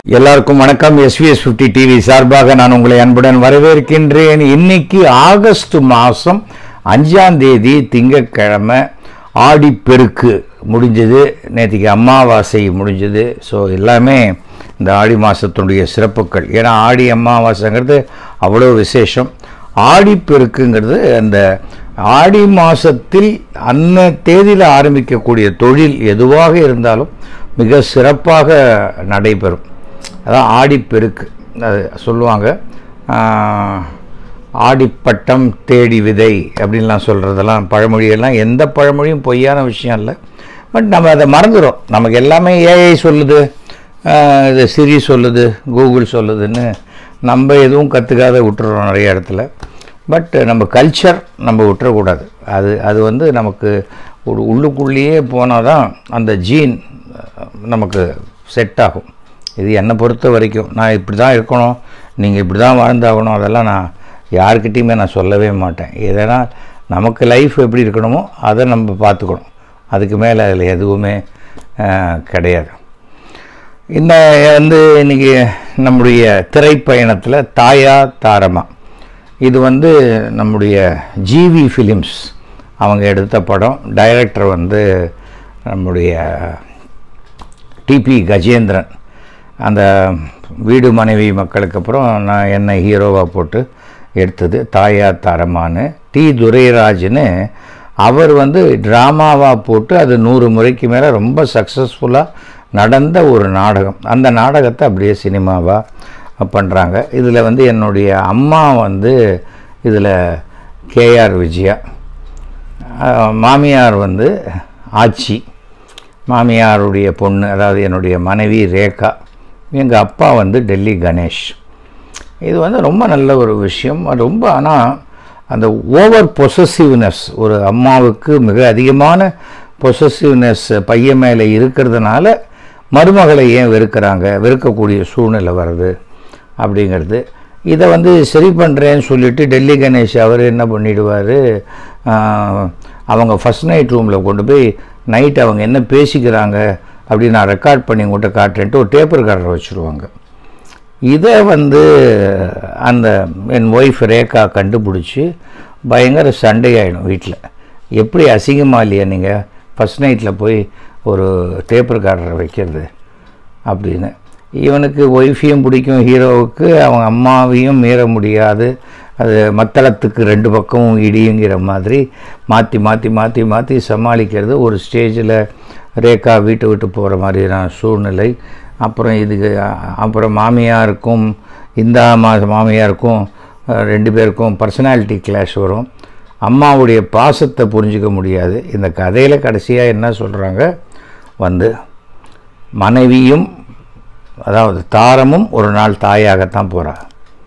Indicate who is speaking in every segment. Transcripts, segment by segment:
Speaker 1: எல்லாருக்கும் வணக்கம். SVS 50 TV சார்பாக நான் உங்களை அன்புடன் வரவேற்கின்றேன். இன்னைக்கு ஆகஸ்ட் மாதம் 5ஆம் தேதி திங்கட்கிழமை. ஆடிப்பெருக்கு முடிஞ்சது, நேற்றுக்கு அமாவாசை முடிஞ்சது. ஸோ எல்லாமே இந்த ஆடி மாதத்தினுடைய சிறப்புகள். ஏன்னா ஆடி அமாவாசைங்கிறது அவ்வளோ விசேஷம். ஆடிப்பெருக்குங்கிறது அந்த ஆடி மாதத்தில் அந்த தேதியில் ஆரம்பிக்கக்கூடிய தொழில் எதுவாக இருந்தாலும் மிக சிறப்பாக நடைபெறும். அதான் ஆடிப்பெருக்கு அது சொல்லுவாங்க. ஆடிப்பட்டம் தேடி விதை அப்படின்லாம் சொல்கிறதெல்லாம் பழமொழியெல்லாம் எந்த பழமொழியும் பொய்யான விஷயம் இல்லை. பட் நம்ம அதை மறந்துடும். நமக்கு எல்லாமே ஏஐ சொல்லுது, இது சிரி சொல்லுது, கூகுள் சொல்லுதுன்னு நம்ம எதுவும் கற்றுக்காத விட்டுறோம் நிறைய இடத்துல. பட் நம்ம கல்ச்சர் நம்ம விட்டுறக்கூடாது. அது வந்து நமக்கு ஒரு உள்ளுக்குள்ளேயே போனால் தான் அந்த ஜீன் நமக்கு செட் ஆகும். இது என்னை பொறுத்த வரைக்கும் நான் இப்படி தான் இருக்கணும், நீங்கள் இப்படி தான் வாழ்ந்தாகணும், அதெல்லாம் நான் யாருக்கிட்டையுமே நான் சொல்லவே மாட்டேன். எதனா நமக்கு லைஃப் எப்படி இருக்கணுமோ அதை நம்ம பார்த்துக்கணும். அதுக்கு மேலே அதில் எதுவுமே கிடையாது. இந்த வந்து இன்றைக்கி நம்முடைய திரைப்பயணத்தில் தாயா தாரமா, இது வந்து நம்முடைய ஜிவி ஃபிலிம்ஸ் அவங்க எடுத்த படம். டைரக்டர் வந்து நம்முடைய டிபி கஜேந்திரன். அந்த வீடு மனைவி மக்களுக்கு அப்புறம் நான் என்னை ஹீரோவாக போட்டு எடுத்தது தாயா தாரமானு. டி துரைராஜ்னு அவர் வந்து ட்ராமாவாக போட்டு அது 100 முறைக்கு மேலே ரொம்ப சக்ஸஸ்ஃபுல்லாக நடந்த ஒரு நாடகம். அந்த நாடகத்தை அப்படியே சினிமாவாக பண்ணுறாங்க. இதில் வந்து என்னுடைய அம்மா வந்து இதில் கேஆர் விஜயா, மாமியார் வந்து ஆச்சி, மாமியாருடைய பொண்ணு அதாவது என்னுடைய மனைவி ரேகா, எங்கள் அப்பா வந்து டெல்லி கணேஷ். இது வந்து ரொம்ப நல்ல ஒரு விஷயம். ரொம்ப ஆனால் அந்த ஓவர் பொசசிவ்னஸ், ஒரு அம்மாவுக்கு மிக அதிகமான பொசசிவ்னஸ் பையன் மேலே இருக்கிறதுனால மருமகளை ஏன் வெறுக்கக்கூடிய சூழ்நிலை வருது அப்படிங்கிறது. இதை வந்து சரி பண்ணுறேன்னு சொல்லிவிட்டு டெல்லி கணேஷ் அவர் என்ன பண்ணிவிடுவார், அவங்க ஃபஸ்ட் நைட் ரூமில் கொண்டு போய் நைட் அவங்க என்ன பேசிக்கிறாங்க அப்படின்னு நான் ரெக்கார்ட் பண்ணி உங்கள்கிட்ட காட்டுறேன்ட்டு ஒரு டேப் ரெக்கார்டர் வச்சுருவாங்க. இதை வந்து அந்த என் ஒய்ஃப் ரேகா கண்டுபிடிச்சி பயங்கர சண்டை ஆகிடும் வீட்டில். எப்படி அசிங்கமாக இல்லையா நீங்கள் ஃபஸ்ட் நைட்டில் போய் ஒரு டேப் ரெக்கார்டரை வைக்கிறது அப்படின்னு. இவனுக்கு ஒய்ஃபையும் பிடிக்கும் ஹீரோவுக்கு, அவங்க அம்மாவையும் மீற முடியாது. அது மத்தளத்துக்கு 2 பக்கமும் இடிங்கிற மாதிரி மாற்றி மாற்றி மாற்றி மாற்றி சமாளிக்கிறது. ஒரு ஸ்டேஜில் ரேகா வீட்டை விட்டு போகிற மாதிரியான சூழ்நிலை. அப்புறம் மாமியாருக்கும் இந்த மாமியாருக்கும் 2 பேருக்கும் பர்சனாலிட்டி கிளாஷ் வரும். அம்மாவுடைய பாசத்தை புரிஞ்சிக்க முடியாது. இந்த கதையில் கடைசியாக என்ன சொல்கிறாங்க, வந்து மனைவியும் அதாவது தாரமும் ஒரு நாள் தாயாகத்தான் போகிறாள்,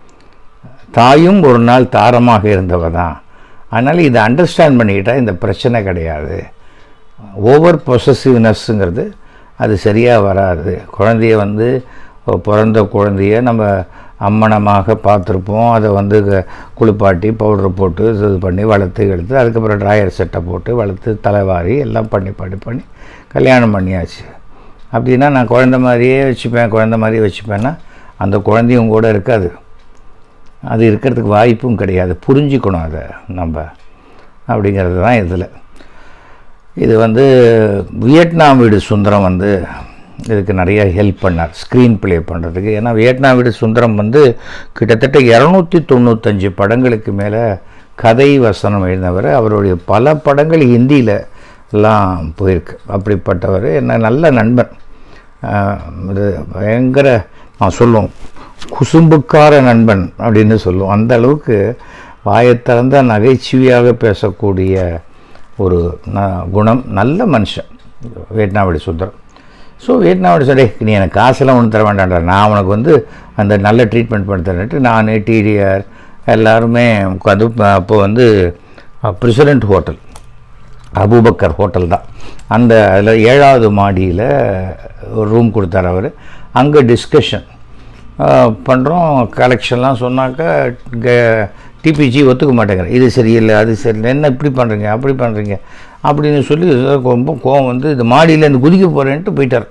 Speaker 1: தாயும் ஒரு நாள் தாரமாக இருந்தவ தான். அதனால் இதை அண்டர்ஸ்டாண்ட் பண்ணிக்கிட்டால் இந்த பிரச்சனை கிடையாது. ஓவர் பொசசிவ்னஸ்ஸுங்கிறது அது சரியாக வராது. குழந்தைய வந்து பிறந்த குழந்தைய நம்ம அம்மனமாக பார்த்துருப்போம். அதை வந்து குளிப்பாட்டி பவுட்ரு போட்டு இது பண்ணி வளர்த்து எடுத்து அதுக்கப்புறம் ட்ராயர் செட்டை போட்டு வளர்த்து தலைவாரி எல்லாம் பண்ணி கல்யாணம் பண்ணியாச்சு. அப்படின்னா நான் குழந்த மாதிரியே வச்சுப்பேன்னா அந்த குழந்தையும் கூட இருக்காது. அது இருக்கிறதுக்கு வாய்ப்பும் கிடையாது. புரிஞ்சுக்கணும் அதை நம்ம அப்படிங்கிறது தான் இதில். இது வந்து வியட்நாம் வீடு சுந்தரம் வந்து இதுக்கு நிறைய ஹெல்ப் பண்ணார் ஸ்க்ரீன் ப்ளே பண்ணுறதுக்கு. ஏன்னா வியட்நாம் வீடு சுந்தரம் வந்து கிட்டத்தட்ட 295 படங்களுக்கு மேலே கதை வசனம் எழுதினவர். அவருடைய பல படங்கள் ஹிந்தியில் எல்லாம் போயிருக்கு. அப்படிப்பட்டவர் என்ன நல்ல நண்பன். இது பயங்கர நான் சொல்லுவோம் குசும்புக்கார நண்பன் அப்படின்னு சொல்லுவோம். அந்த அளவுக்கு வாயத்திறந்த நகைச்சுவையாக பேசக்கூடிய ஒரு குணம், நல்ல மனுஷன் வியட்நாம் வீடு சுந்தரம். ஸோ வியட்நாம் வீடு சரி நீ எனக்கு காசெல்லாம் ஒன்றும் தர வேண்டாம்டா, நான் உனக்கு வந்து அந்த நல்ல ட்ரீட்மெண்ட் பண்ணி தரேன்ட்டு நான் டிடிஆர் எல்லாருமே உட்காந்து அப்போ வந்து பிரசிடெண்ட் ஹோட்டல் அபூபக்கர் ஹோட்டல் தான், அந்த அதில் 7வது மாடியில் ஒரு ரூம் கொடுத்தார் அவர். அங்கே டிஸ்கஷன் பண்ணுறோம். கலெக்ஷன்லாம் சொன்னாக்கா டிபிஜி ஒத்துக்க மாட்டேங்கிறேன், இது சரியில்லை அது சரியில்லை, என்ன இப்படி பண்ணுறீங்க அப்படி பண்ணுறீங்க அப்படின்னு சொல்லி ரொம்ப கோவம் வந்து இந்த மாடியில் இருந்து குதிக்க போகிறேன்ட்டு போயிட்டார்.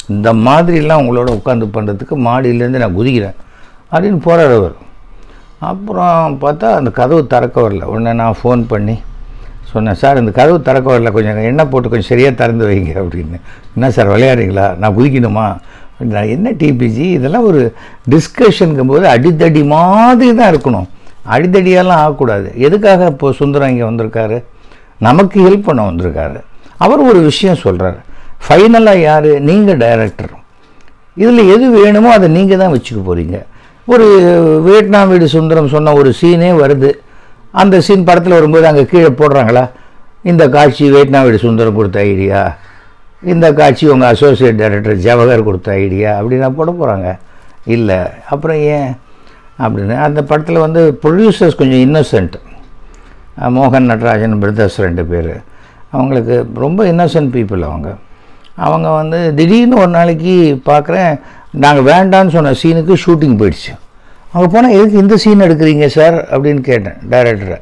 Speaker 1: இந்த மாதிரிலாம் உங்களோட உட்காந்து பண்ணுறதுக்கு மாடியிலேருந்து நான் குதிக்கிறேன் அப்படின்னு போகிறார் அவர். அப்புறம் பார்த்தா அந்த கதவு திறக்க வரல. உடனே நான் ஃபோன் பண்ணி சொன்னேன், சார் இந்த கதவு திறக்க வரல, கொஞ்சம் எண்ணெய் போட்டு கொஞ்சம் சரியாக திறந்து வைங்க அப்படின்னு. என்ன சார் விளையாடுறீங்களா, நான் குதிக்கணுமா அப்படின்னா, என்ன டிபிஜி இதெல்லாம் ஒரு டிஸ்கஷனுங்கும் போது அடித்தடி மாதிரி தான் இருக்கணும், அடித்தடியெல்லாம் ஆகக்கூடாது. எதுக்காக இப்போது சுந்தரம் இங்கே வந்திருக்காரு, நமக்கு ஹெல்ப் பண்ண வந்திருக்காரு. அவர் ஒரு விஷயம் சொல்கிறார், ஃபைனலாக யார், நீங்கள் டைரக்டர், இதில் எது வேணுமோ அதை நீங்கள் தான் வச்சுக்க போகிறீங்க. ஒரு வியட்நாம் வீடு சுந்தரம் சொன்ன ஒரு சீனே வருது, அந்த சீன் படத்தில் வரும்போது அங்கே கீழே போடுறாங்களா, இந்த காட்சி வியட்நாம் வீடு சுந்தரம் கொடுத்த ஐடியா, இந்த காட்சி உங்கள் அசோசியேட் டைரக்டர் ஜவஹர் கொடுத்த ஐடியா அப்படின்னா போட போகிறாங்க? இல்லை. அப்புறம் ஏன் அப்படின்னு அந்த படத்தில் வந்து ப்ரொடியூசர்ஸ் கொஞ்சம் இன்னோசென்ட், மோகன் நடராஜன் பிரதர்ஸ் 2 பேர், அவங்களுக்கு ரொம்ப இன்னோசென்ட் பீப்புள். அவங்க வந்து திடீர்னு ஒரு நாளைக்கு பார்க்குறேன், நாங்கள் வேண்டான்னு சொன்ன சீனுக்கு ஷூட்டிங் போயிடுச்சு. அங்கே போனால் எதுக்கு இந்த சீன் எடுக்கிறீங்க சார் அப்படின்னு கேட்டேன் டைரக்டரை.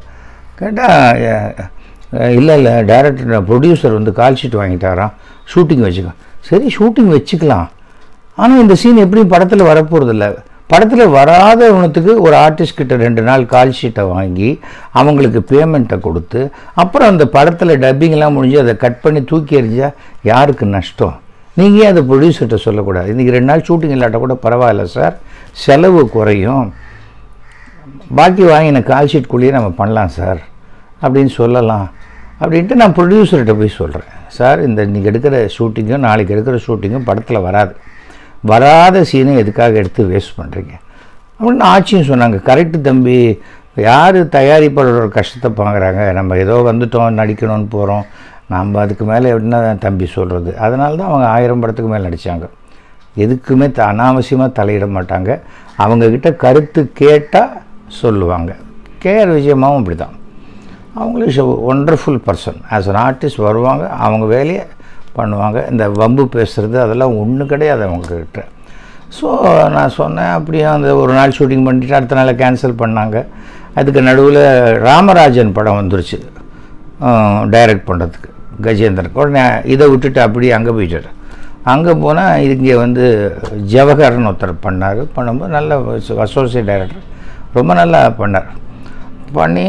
Speaker 1: கேட்டால் இல்லை டைரக்டர் ப்ரொடியூசர் வந்து கால் ஷீட் வாங்கிட்டாராம், ஷூட்டிங் வச்சுக்க. சரி ஷூட்டிங் வச்சுக்கலாம், ஆனால் இந்த சீன் எப்படியும் படத்தில் வரப்போகிறதில்ல. படத்தில் வராதவனத்துக்கு ஒரு ஆர்டிஸ்ட் கிட்ட 2 நாள் கால் ஷீட்டை வாங்கி அவங்களுக்கு பேமெண்ட்டை கொடுத்து அப்புறம் அந்த படத்தில் டப்பிங்லாம் முடிஞ்சு அதை கட் பண்ணி தூக்கி எறிஞ்சால் யாருக்கு நஷ்டம்? நீங்கள் ஏன் அதை ப்ரொடியூசர்கிட்ட சொல்லக்கூடாது, இன்றைக்கி 2 நாள் ஷூட்டிங் இல்லாட்ட கூட பரவாயில்ல சார், செலவு குறையும், பாக்கி வாங்கின கால் ஷீட்குள்ளேயே நம்ம பண்ணலாம் சார் அப்படின்னு சொல்லலாம் அப்படின்ட்டு நான் ப்ரொடியூசர்கிட்ட போய் சொல்கிறேன். சார் இந்த இன்றைக்கி எடுக்கிற ஷூட்டிங்கும் நாளைக்கு எடுக்கிற ஷூட்டிங்கும் படத்தில் வராத சீனை எதுக்காக எடுத்து வேஸ்ட் பண்ணுறீங்க அப்படின்னு ஆட்சியும் சொன்னாங்க. கரெக்டு தம்பி, யார் தயாரிப்பாளரோட கஷ்டத்தை பார்க்குறாங்க, நம்ம ஏதோ வந்துட்டோம் நடிக்கணும்னு போகிறோம், நம்ம அதுக்கு மேலே என்ன தம்பி சொல்கிறது. அதனால தான் அவங்க 1000 படத்துக்கு மேலே நடித்தாங்க. எதுக்குமே அனாவசியமாக தலையிட மாட்டாங்க, அவங்கக்கிட்ட கருத்து கேட்டால் சொல்லுவாங்க. கேஆர் விஜயம்மாவும் அப்படி தான், அவங்களுக்கு wonderful person, as an artist வருவாங்க, அவங்க வேலையை பண்ணுவாங்க. இந்த வம்பு பேசுகிறது அதெல்லாம் ஒன்றும் கிடையாது அவங்கக்கிட்ட. ஸோ நான் சொன்னேன், அப்படியே அந்த ஒரு நாள் ஷூட்டிங் பண்ணிவிட்டு அடுத்த நாளை கேன்சல் பண்ணாங்க. அதுக்கு நடுவில் ராமராஜன் படம் வந்துருச்சு டைரக்ட் பண்ணுறதுக்கு கஜேந்திரன். உடனே இதை விட்டுட்டு அப்படியே அங்கே போயிட்டார். அங்கே போனால் இங்கே வந்து ஜவஹர்னு ஒருத்தர் பண்ணும்போது நல்ல அசோசியேட் டைரக்டர், ரொம்ப நல்லா பண்ணார். பண்ணி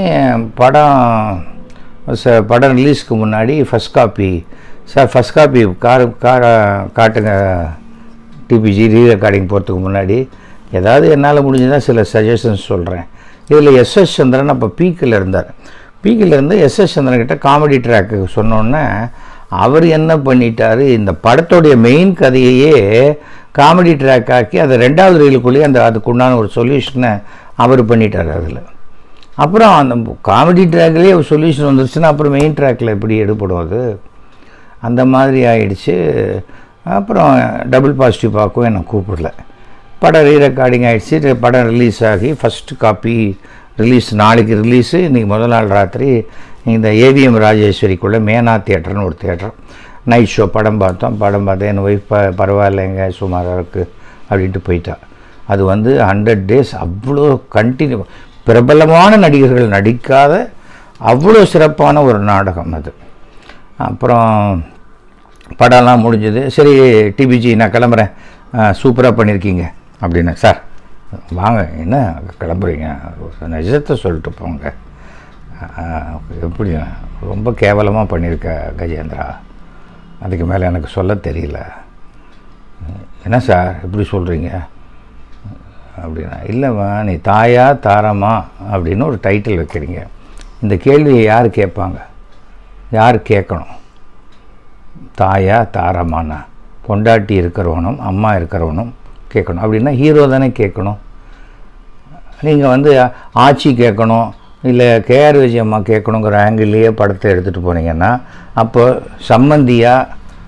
Speaker 1: படம் ரிலீஸ்க்கு முன்னாடி first copy sir, first copy காட்டுங்க டிபிஜி ரீ ரெக்கார்டிங் போகிறதுக்கு முன்னாடி ஏதாவது என்னால் முடிஞ்சதான் சில சஜஷன்ஸ் சொல்கிறேன். இதில் எஸ்எஸ் சந்திரன் அப்போ பீக்கில் இருந்தார். பீக்கில் இருந்து எஸ்எஸ் சந்திரன்கிட்ட காமெடி ட்ராக்கு சொன்னோன்னே அவர் என்ன பண்ணிட்டார், இந்த படத்தோடைய மெயின் கதையையே காமெடி ட்ராக் ஆக்கி அதை 2வது ரீலுக்குள்ளேயே அதுக்குண்டான ஒரு சொல்யூஷனை அவர் பண்ணிட்டார். அதில் அப்புறம் அந்த காமெடி ட்ராக்லேயே ஒரு சொல்யூஷன் வந்துருச்சுன்னா அப்புறம் மெயின் ட்ராக்கில் எப்படி எடுப்படும் அது, அந்த மாதிரி ஆயிடுச்சு. அப்புறம் டபுள் பாசிட்டிவ் பார்க்கவும் என்னை கூப்பிடல. படம் ரீ ரெக்கார்டிங் ஆகிடுச்சு, படம் ரிலீஸ் ஆகி ஃபஸ்ட்டு காப்பி ரிலீஸ், நாளைக்கு ரிலீஸு, இன்றைக்கி முதல் நாள் ராத்திரி இந்த ஏவிஎம் ராஜேஸ்வரிக்குள்ளே மேனா தியேட்டர்னு ஒரு தியேட்டர், நைட் ஷோ படம் பார்த்தேன். என் ஒய்ஃப் பரவாயில்லைங்க சுமாராக இருக்குது அப்படின்ட்டு போயிட்டா. அது வந்து 100 days அவ்வளோ கண்டினியூ, பிரபலமான நடிகர்கள் நடிக்காத அவ்வளோ சிறப்பான ஒரு நாடகம் அது. அப்புறம் படம்லாம் முடிஞ்சது. சரி டிபிஜி நான் கிளம்புறேன், சூப்பராக பண்ணியிருக்கீங்க அப்படின்னு. சார் வாங்க, என்ன கிளம்புறீங்க, நிஜத்தை சொல்லிட்டு போங்க, எப்படி ரொம்ப கேவலமாக பண்ணியிருக்க கஜேந்திரா, அதுக்கு மேலே எனக்கு சொல்ல தெரியல. என்ன சார் எப்படி சொல்கிறீங்க அப்படின்னா, இல்லைம்மா நீ தாயா தாரமா அப்படின்னு ஒரு டைட்டில் வைக்கிறீங்க, இந்த கேள்வியை யார் கேட்பாங்க, யார் கேட்கணும்? தாயா தாரமானா பொண்டாட்டி இருக்கிறவனும் அம்மா இருக்கிறவனும் கேட்கணும். அப்படின்னா ஹீரோ தானே கேட்கணும். நீங்கள் வந்து ஆட்சி கேட்கணும் இல்லை கேஆர் விஜயம்மா கேட்கணுங்கிற ஆங்கிள்லேயே படத்தை எடுத்துகிட்டு போனீங்கன்னா அப்போ சம்மந்தியா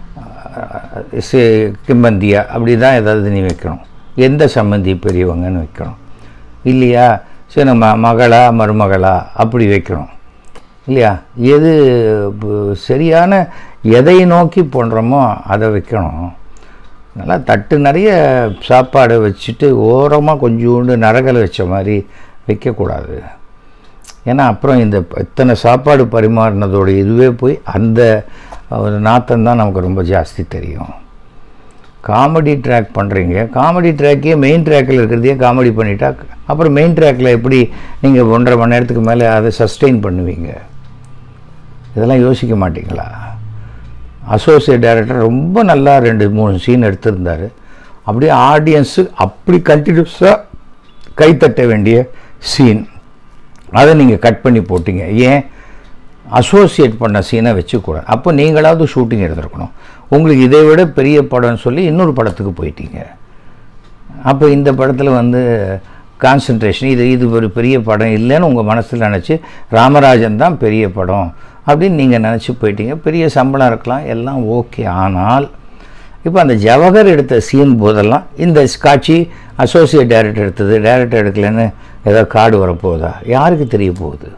Speaker 1: கிம்பந்தியா அப்படி தான் ஏதாவது நீ வைக்கணும். எந்த சம்மந்தி பெரியவங்கன்னு வைக்கணும் இல்லையா? சரி மகளா மருமகளா அப்படி வைக்கணும் இல்லையா? எது சரியான எதை நோக்கி பண்ணுறோமோ அதை வைக்கணும். நல்லா தட்டு நிறைய சாப்பாடு வச்சுட்டு ஓரமாக கொஞ்சோண்டு நரகலை வச்ச மாதிரி வைக்கக்கூடாது. ஏன்னா அப்புறம் இந்த இத்தனை சாப்பாடு பரிமாறினதோட இதுவே போய் அந்த நாத்தம் தான் நமக்கு ரொம்ப ஜாஸ்தி தெரியும். காமெடி ட்ராக் பண்ணுறீங்க, காமெடி ட்ராக்கே மெயின் ட்ராக்கில் இருக்கிறதையே காமெடி பண்ணிட்டா அப்புறம் மெயின் ட்ராக்கில் எப்படி நீங்கள் 1.5 மணி நேரத்துக்கு மேலே அதை சஸ்டெயின் பண்ணுவீங்க? இதெல்லாம் யோசிக்க மாட்டிங்களா? அசோசியேட் டைரக்டர் ரொம்ப நல்லா 2-3 சீன் எடுத்திருந்தார். அப்படியே ஆடியன்ஸு அப்படி கண்டினியூஸாக கைத்தட்ட வேண்டிய சீன், அதை நீங்கள் கட் பண்ணி போட்டிங்க. ஏன்? அசோசியேட் பண்ண சீனை வச்சுக்கூடாது. அப்போ நீங்களாவது ஷூட்டிங் எடுத்துருக்கணும். உங்களுக்கு இதை விட பெரிய படம்னு சொல்லி இன்னொரு படத்துக்கு போயிட்டீங்க. அப்போ இந்த படத்தில் கான்சன்ட்ரேஷன் இது ஒரு பெரிய படம் இல்லைன்னு உங்கள் மனசில் நினச்சி ராமராஜன் தான் பெரிய படம் அப்படின்னு நீங்கள் நினச்சி போயிட்டீங்க. பெரிய சம்பளம் இருக்கலாம், எல்லாம் ஓகே. ஆனால் இப்போ அந்த ஜவஹர் எடுத்த சீன் போதெல்லாம் இந்த காட்சி அசோசியேட் டைரக்டர் எடுத்தது, டைரக்டர் எடுக்கலன்னு ஏதோ கார்டு வரப்போகுதா? யாருக்கு தெரிய போகுது?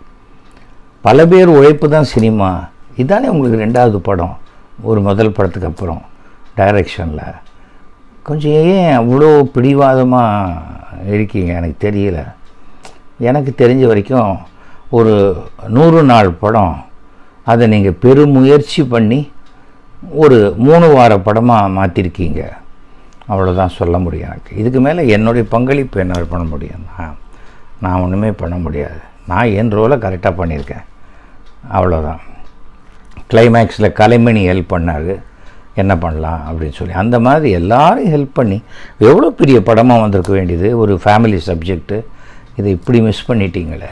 Speaker 1: பல பேர் உழைப்பு தான் சினிமா. இதானே உங்களுக்கு 2வது படம், ஒரு முதல் படத்துக்கு அப்புறம் டைரக்ஷனில். கொஞ்சம் ஏன் அவ்வளோ பிடிவாதமாக இருக்கீங்க? எனக்கு தெரியல. எனக்கு தெரிஞ்ச வரைக்கும் ஒரு 100 நாள் படம், அதை நீங்கள் பெருமுயற்சி பண்ணி ஒரு 3 வார படமாக மாற்றிருக்கீங்க. அவ்வளோதான் சொல்ல முடியும். எனக்கு இதுக்கு மேலே என்னுடைய பங்களிப்பு என்ன பண்ண முடியும்? நான் ஒன்றுமே பண்ண முடியாது. நான் என் ரோலை கரெக்டாக பண்ணியிருக்கேன், அவ்வளோதான். கிளைமேக்ஸில் கலைமணி ஹெல்ப் பண்ணார், என்ன பண்ணலாம் அப்படின்னு சொல்லி. அந்த மாதிரி எல்லோரும் ஹெல்ப் பண்ணி எவ்வளோ பெரிய படமாக வந்திருக்க வேண்டியது, ஒரு ஃபேமிலி சப்ஜெக்டு. இதை இப்படி மிஸ் பண்ணிட்டீங்களே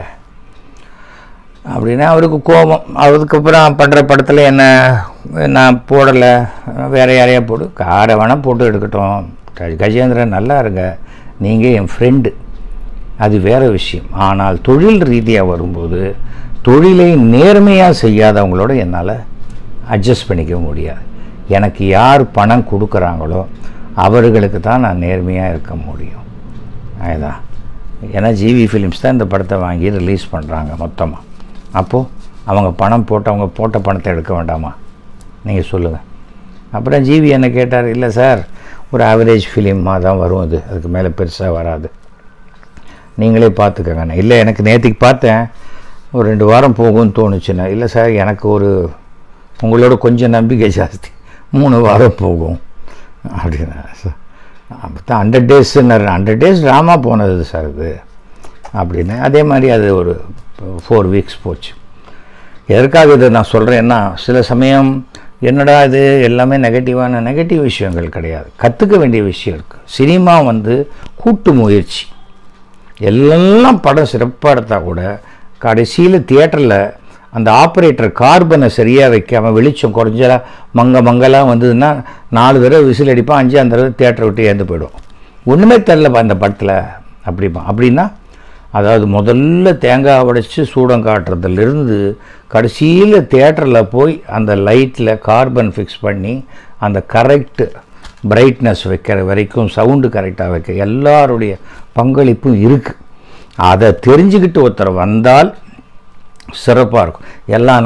Speaker 1: அப்படின்னா அவருக்கு கோபம். அதுக்கப்புறம் பண்ணுற படத்தில் என்ன நான் போடலை, வேறு யாரையா போடு, காரை வேணால் போட்டு எடுக்கட்டும், கஜேந்திரன் நல்லா இருங்க, நீங்கள் என் ஃப்ரெண்டு, அது வேறு விஷயம். ஆனால் தொழில் ரீதியாக வரும்போது தொழிலை நேர்மையாக செய்யாதவங்களோட என்னால் அட்ஜஸ்ட் பண்ணிக்க முடியாது. எனக்கு யார் பணம் கொடுக்குறாங்களோ அவர்களுக்கு தான் நான் நேர்மையாக இருக்க முடியும். அதுதான். ஏன்னா ஜிவி ஃபிலிம்ஸ் தான் இந்த படத்தை வாங்கி ரிலீஸ் பண்ணுறாங்க மொத்தமாக. அப்போது அவங்க பணம் போட்டவங்க போட்ட பணத்தை எடுக்க வேண்டாமா? நீங்கள் சொல்லுங்கள். அப்புறம் ஜிவி என்ன கேட்டார், இல்லை சார் ஒரு ஆவரேஜ் ஃபிலிமாக தான் வரும், அதுக்கு மேலே பெருசாக வராது, நீங்களே பார்த்துக்கங்க. இல்லை எனக்கு நேற்றுக்கு பார்த்தேன், ஒரு 2 வாரம் போகும்னு தோணுச்சுன்னா, இல்லை சார் எனக்கு உங்களோட கொஞ்சம் நம்பிக்கை ஜாஸ்தி, 3 வாரம் போகும் அப்படின்னா. அப்போ தான் 100 டேஸ்ன்னு 100 டேஸ் ட்ராமா போனது சார் இது அப்படின்னு. அதே மாதிரி அது ஒரு 4 வீக்ஸ் போச்சு. எதற்காக இதை நான் சொல்கிறேன்னா, சில சமயம் என்னடா இது எல்லாமே நெகட்டிவ் விஷயங்கள் கிடையாது, கற்றுக்க வேண்டிய விஷயம் இருக்குது. சினிமா கூட்டு முயற்சி. எல்லாம் படம் சிறப்பாக எடுத்தால் கூட கடைசியில் தியேட்டரில் அந்த ஆப்ரேட்டர் கார்பனை சரியாக வைக்காமல் வெளிச்சம் குறைஞ்சா மங்கலாம் வந்ததுன்னா 4 தடவை விசில் அடிப்பான், 5ஆம் தடவை தியேட்டரை விட்டு ஏந்து போயிடும். ஒன்றுமே தெரிலப்பா அந்த படத்தில் அப்படின்னா. அதாவது முதல்ல தேங்காய் உடைச்சி சூடம் காட்டுறதுலேருந்து கடைசியில் தியேட்டரில் போய் அந்த லைட்டில் கார்பன் ஃபிக்ஸ் பண்ணி அந்த கரெக்டு பிரைட்னஸ் வைக்கிற வரைக்கும், சவுண்டு கரெக்டாக வைக்க எல்லாருடைய பங்களிப்பும் இருக்குது. அதை தெரிஞ்சுக்கிட்டு ஒருத்தர் வந்தால் சிறப்பாக இருக்கும். எல்லாம்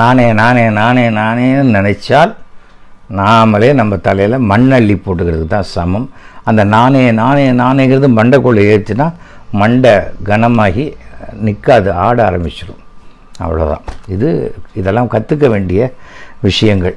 Speaker 1: நானே நினைச்சால் நாமளே நம்ம தலையில் மண்ணள்ளி போட்டுக்கிறது தான் சமம். அந்த நானேங்கிறது மண்டைக்குள்ளே ஏற்றுனா மண்டை கனமாகி நிற்காது, ஆட ஆரம்பிச்சிடும். அவ்வளோதான். இதெல்லாம் கற்றுக்க வேண்டிய விஷயங்கள்.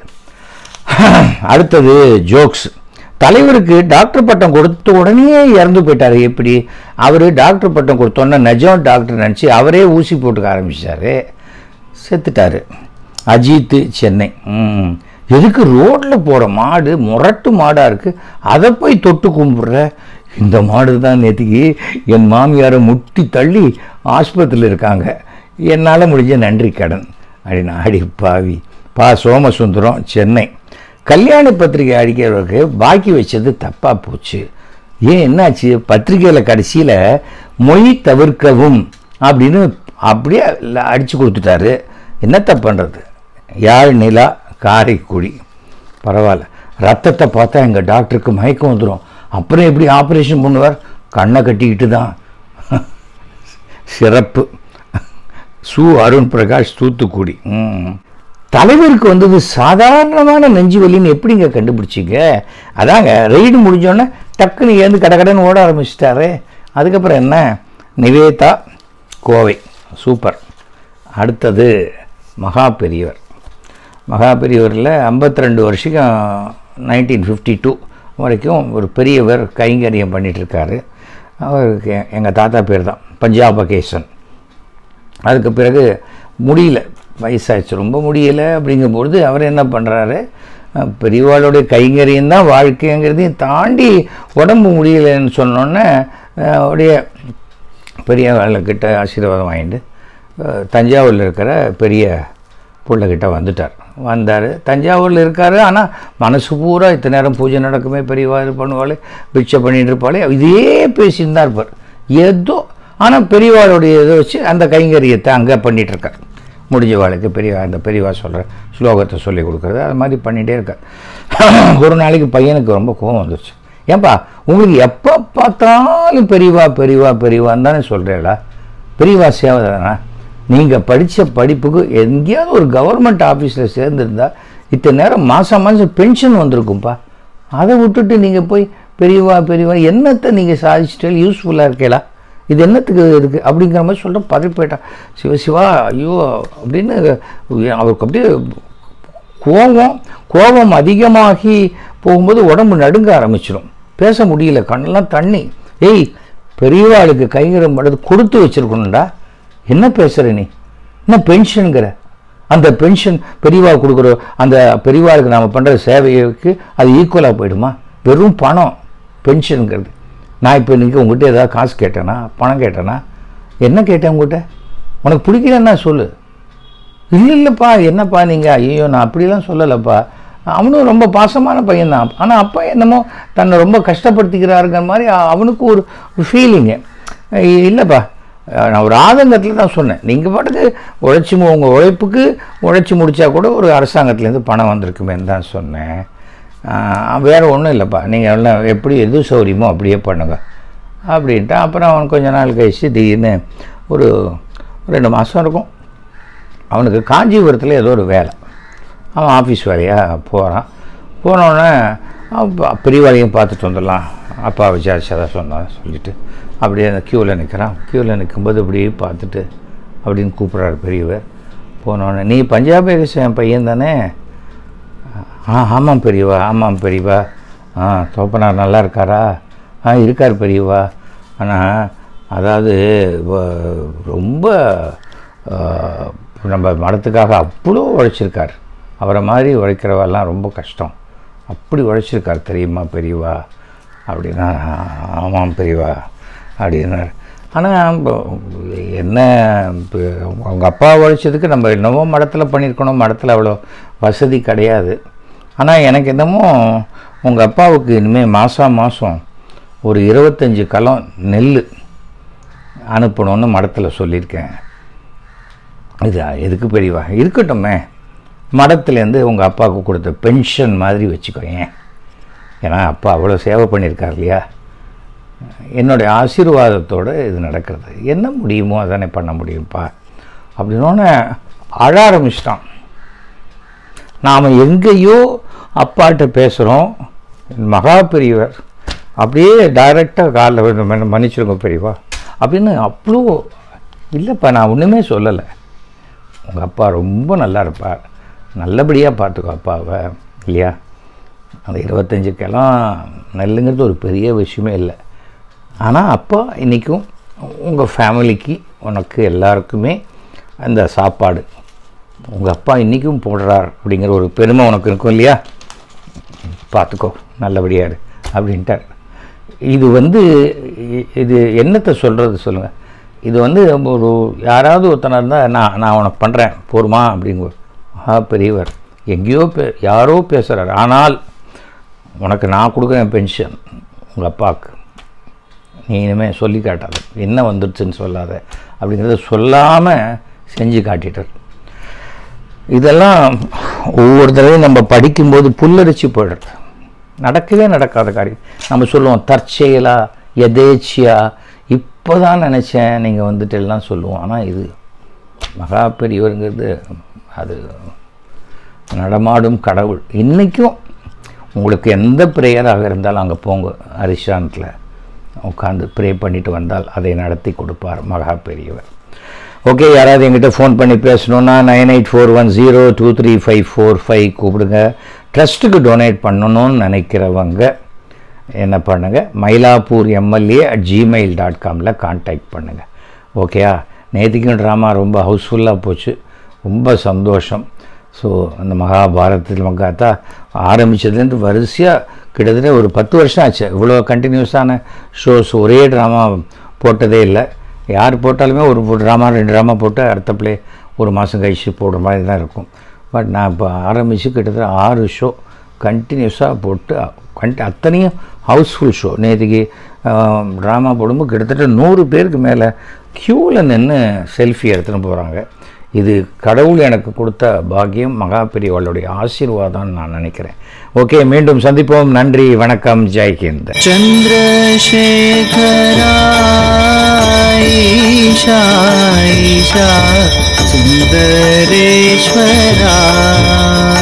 Speaker 1: அடுத்தது ஜோக்ஸ். தலைவருக்கு டாக்டர் பட்டம் கொடுத்த உடனே இறந்து போயிட்டார். எப்படி? அவர் டாக்டர் பட்டம் கொடுத்தோன்னே நிஜம் டாக்டர் நினச்சி அவரே ஊசி போட்டுக்க ஆரம்பித்தார், செத்துட்டார். அஜித்து, சென்னை. எதுக்கு ரோட்டில் போகிற மாடு முரட்டு மாடாக இருக்குது, அதை போய் தொட்டு கும்பிட்ற? இந்த மாடு தான் நேற்றுக்கு என் மாமியாரை முட்டி தள்ளி ஆஸ்பத்திரியில் இருக்காங்க, என்னால் முடிஞ்ச நன்றி கடன் அப்படின்னா. அடி பாவி. சோமசுந்தரம், சென்னை. கல்யாண பத்திரிகை அடிக்கிறவருக்கு பாக்கி வச்சது தப்பாக போச்சு. ஏன் என்னாச்சு? பத்திரிகையில் கடைசியில் மொய் தவிர்க்கவும் அப்படின்னு அப்படியே அடித்து கொடுத்துட்டாரு. என்னத்தை பண்ணுறது? யாழ் நிலா, காரைக்குடி. பரவாயில்ல, ரத்தத்தை பார்த்தா எங்கள் டாக்டருக்கு மயக்கம் வந்துடும், அப்புறம் எப்படி ஆப்ரேஷன் பண்ணுவார்? கண்ணை கட்டிக்கிட்டு தான். சிறப்பு. அருண் பிரகாஷ், தூத்துக்குடி. தலைவருக்கு வந்தது சாதாரணமான நெஞ்சு வலின்னு எப்படிங்க கண்டுபிடிச்சிங்க? அதாங்க ரைடு முடிஞ்சோடனே டக்குன்னு ஏந்து கடன்னு ஓட ஆரம்பிச்சிட்டாரு. அதுக்கப்புறம் என்ன? நிவேதா, கோவை. சூப்பர். அடுத்தது மகா பெரியவர். மகா பெரியவரில் 52 வருஷம் 1952 வரைக்கும் ஒரு பெரியவர் கைங்கரியம் பண்ணிகிட்ருக்காரு. அவருக்கு எங்கள் தாத்தா பேர் தான் பஞ்சாபகேசன். அதுக்கு பிறகு முடியல, வயசாகிடுச்சு, ரொம்ப முடியலை. அப்படிங்கும்பொழுது அவர் என்ன பண்ணுறாரு, பெரியவாளுடைய கைங்கரியம் தான் வாழ்க்கைங்கிறதையும் தாண்டி உடம்பு முடியலைன்னு சொன்னோன்னே அவருடைய பெரியவாள்கிட்ட ஆசீர்வாதம் வாங்கிட்டு தஞ்சாவூரில் இருக்கிற பெரிய பிள்ளைகிட்ட வந்தார். தஞ்சாவூரில் இருக்கார். ஆனால் மனசு பூரா இத்தனை நேரம் பூஜை நடக்குமே, பெரியவா இது பண்ணுவாள், பிச்சை பண்ணிட்டு இருப்பாளே, இதே பேசின்னு தான் இருப்பார் ஏதோ. ஆனால் பெரியவாளுடைய இதை வச்சு அந்த கைங்கரியத்தை அங்கே பண்ணிகிட்ருக்கார். முடிஞ்ச வாழ்க்கை பெரியவா சொல்கிற ஸ்லோகத்தை சொல்லி கொடுக்குறது அது மாதிரி பண்ணிகிட்டே இருக்கார். ஒரு நாளைக்கு பையனுக்கு ரொம்ப கோபம் வந்துருச்சு. ஏன்பா உங்களுக்கு எப்போ பார்த்தாலும் பெரியவான்னு தானே சொல்கிறீங்களா? பெரியவா சேவை தானே? நீங்கள் படித்த படிப்புக்கு எங்கேயாவது ஒரு கவர்மெண்ட் ஆஃபீஸில் சேர்ந்துருந்தா இத்தனை நேரம் மாதம் பென்ஷன் வந்திருக்கும்ப்பா. அதை விட்டுட்டு நீங்கள் போய் பெரியவா என்னத்தை நீங்கள் சாதிச்சிட்டு யூஸ்ஃபுல்லாக இருக்கீங்களா? இது என்னத்துக்கு இருக்குது அப்படிங்கிற மாதிரி சொல்லிட்டு பதறி போயிட்டான். சிவா ஐயோ அப்படின்னு அவருக்கு அப்படியே கோபம் அதிகமாகி போகும்போது உடம்பு நடுங்க ஆரம்பிச்சிடும். பேச முடியல, கண்ணெல்லாம் தண்ணி. ஏய், பெரியவாளுக்கு கைங்கரம் பண்ணுறது கொடுத்து வச்சுருக்கணும்டா, என்ன பேசுகிற நீ? என்ன பென்ஷனுங்கிற? அந்த பென்ஷன் பெரியவா கொடுக்குற அந்த பெரியவாளுக்கு நாம் பண்ணுற சேவைக்கு அது ஈக்குவலாக போயிடுமா? வெறும் பணம் பென்ஷனுங்கிறது. நான் இப்போ இன்றைக்கி உங்கள்கிட்ட ஏதாவது காசு கேட்டேனா, பணம் கேட்டேனா? என்ன கேட்டேன் உங்கள்கிட்ட? உனக்கு பிடிக்கலன்னா சொல்லு. இல்லைப்பா என்னப்பா நீங்கள், ஐயோ நான் அப்படிலாம் சொல்லலைப்பா. அவனும் ரொம்ப பாசமான பையன்தான். ஆனால் அப்பா என்னமோ தன்னை ரொம்ப கஷ்டப்படுத்திக்கிறாருங்கிற மாதிரி அவனுக்கு ஒரு ஃபீலிங்கு. இல்லைப்பா, நான் ஒரு ஆதங்கத்தில் தான் சொன்னேன். நீங்கள் பாட்டுக்கு உங்கள் உழைப்புக்கு உழைச்சி முடித்தா கூட ஒரு அரசாங்கத்துலேருந்து பணம் வந்திருக்குமேன்னு தான் சொன்னேன். வேறு ஒன்றும் இல்லைப்பா, நீங்கள் எல்லாம் எப்படி எது சௌரியமோ அப்படியே பண்ணுங்க அப்படின்ட்டு. அப்புறம் அவன் கொஞ்ச நாள் கழிச்சு திடீர்னு ஒரு 2 மாதம் இருக்கும், அவனுக்கு காஞ்சிபுரத்தில் ஏதோ ஒரு வேலை. அவன் ஆஃபீஸ் வேலையாக போகிறான். போனோடனே பெரியவாளையும் பார்த்துட்டு வந்துடலாம் அப்பா விசாரிச்சதாக சொல்லிவிட்டு அப்படியே அந்த க்யூவில் நிற்கிறான். க்யூவில் நிற்கும்போது அப்படியே பார்த்துட்டு அப்படின்னு கூப்பிட்றாரு பெரியவர். போனோடனே, நீ பஞ்சாபகேசன் பையன் தானே? ஆமாம் பெரியவா. தோப்பனார் நல்லா இருக்காரா? இருக்கார் பெரியவா. ஆனால் அதாவது ரொம்ப நம்ம மடத்துக்காக அவ்வளோ உழைச்சிருக்கார். அவரை மாதிரி உழைக்கிறவெல்லாம் ரொம்ப கஷ்டம். அப்படி உழைச்சிருக்கார் தெரியுமா பெரியவா அப்படின்னா. ஆமாம் பெரியவா அப்படின்னார். ஆனால் என்ன, அவங்க அப்பா உழைச்சதுக்கு நம்ம என்னவோ மடத்தில் பண்ணியிருக்கணும். மடத்தில் அவ்வளோ வசதி கிடையாது. ஆனால் எனக்கு என்னமோ உங்கள் அப்பாவுக்கு இனிமேல் மாதம் ஒரு 25 கலம் நெல் அனுப்பணும்னு மடத்தில் சொல்லியிருக்கேன். இது எதுக்கு பெரியவா? இருக்கட்டுமே, மடத்துலேருந்து உங்கள் அப்பாவுக்கு கொடுத்த பென்ஷன் மாதிரி வச்சுக்கோங்க. ஏன்னா அப்பா அவ்வளோ சேவை பண்ணியிருக்கார் இல்லையா? என்னுடைய ஆசீர்வாதத்தோடு இது நடக்கிறது. என்ன முடியுமோ அதானே பண்ண முடியும்ப்பா அப்படின்னோடனே அழ ஆரம்பிச்சிட்டான். நாம் எங்கேயோ அப்பாட்ட பேசுகிறோம், மகா பெரியவர் அப்படியே டைரெக்டாக காலில் மன்னிச்சிருங்க பெரியவா அப்படின்னு. அவ்வளோ இல்லைப்பா, நான் ஒன்றுமே சொல்லலை. உங்கள் அப்பா ரொம்ப நல்லா இருப்பார், நல்லபடியாக பார்த்துக்கோ அப்பாவை இல்லையா? அந்த 25 கிலம் நெல்லுங்கிறது ஒரு பெரிய விஷயமே இல்லை. ஆனால் அப்பா இன்றைக்கும் உங்கள் ஃபேமிலிக்கு உனக்கு எல்லாருக்குமே அந்த சாப்பாடு உங்கள் அப்பா இன்றைக்கும் போடுறார் அப்படிங்கிற ஒரு பெருமை உனக்கு இருக்கும் இல்லையா? பார்த்துக்கோ, நல்லபடியாரு அப்படின்ட்டார். இது என்னத்தை சொல்கிறது சொல்லுங்கள்? இது ஒரு யாராவது ஒருத்தனை இருந்தால் நான் உனக்கு பண்ணுறேன் போருமா அப்படிங்குவார். பெரியவர் எங்கேயோ யாரோ பேசுகிறார். ஆனால் உனக்கு நான் கொடுக்குறேன் பென்ஷன் உங்கள் அப்பாவுக்கு, நீ இனிமேல் சொல்லி காட்டாத, என்ன வந்துடுச்சுன்னு சொல்லாத அப்படிங்கிறத சொல்லாமல் செஞ்சு காட்டிட்டார். இதெல்லாம் ஒவ்வொரு தடவையும் நம்ம படிக்கும்போது புல்லரிச்சு போய்டுறது. நடக்கவே நடக்காத காரியம். நம்ம சொல்லுவோம் தற்செயலா, எதேச்சியா, இப்போ தான் நினச்சேன் நீங்கள் எல்லாம் சொல்லுவோம். ஆனால் இது மகா பெரியவருங்கிறது அது நடமாடும் கடவுள். இன்றைக்கும் உங்களுக்கு எந்த ப்ரேயராக இருந்தாலும் அங்கே போங்க, அரிஷானத்தில் உட்காந்து ப்ரே பண்ணிட்டு வந்தால் அதை நடத்தி கொடுப்பார் மகா பெரியவர். ஓகே, யாராவது எங்கிட்ட ஃபோன் பண்ணி பேசணுன்னா 9841023545 கூப்பிடுங்க. ட்ரஸ்ட்டுக்கு டொனேட் பண்ணணும்னு நினைக்கிறவங்க என்ன பண்ணுங்கள், mylapurmla@gmail.comல கான்டாக்ட் பண்ணுங்கள். ஓகேயா? நேற்றுக்கும் ட்ராமா ரொம்ப ஹவுஸ்ஃபுல்லாக போச்சு, ரொம்ப சந்தோஷம். ஸோ அந்த மகாபாரதத்தில் மங்காத்தா ஆரம்பித்ததுலேருந்து வரிசையாக கிட்டத்தட்ட ஒரு 10 வருஷம் ஆச்சு. இவ்வளோ கண்டினியூஸான ஷோஸ் ஒரே ட்ராமா போட்டதே இல்லை. யார் போட்டாலுமே ஒரு ட்ராமா 2 ட்ராமா போட்டு அடுத்த ப்ளே ஒரு மாதம் கழிச்சு போடுற மாதிரி தான் இருக்கும். பட் நான் இப்போ ஆரம்பித்து கிட்டத்தட்ட 6 ஷோ கண்டினியூஸாக போட்டு அத்தனையும் ஹவுஸ்ஃபுல் ஷோ. நேற்றுக்கு ட்ராமா போடும்போது கிட்டத்தட்ட 100 பேருக்கு மேலே க்யூவில் நின்று செல்ஃபி எடுத்துன்னு போகிறாங்க. இது கடவுள் எனக்கு கொடுத்த பாக்கியம், மகாபெரியவளுடைய ஆசீர்வாதம்னு நான் நினைக்கிறேன். ஓகே, மீண்டும் சந்திப்போம். நன்றி, வணக்கம், ஜெய்ஹிந்த்.
Speaker 2: சந்திரசேகரா ஈஷா ஈஷா சுந்தரேஸ்வரா.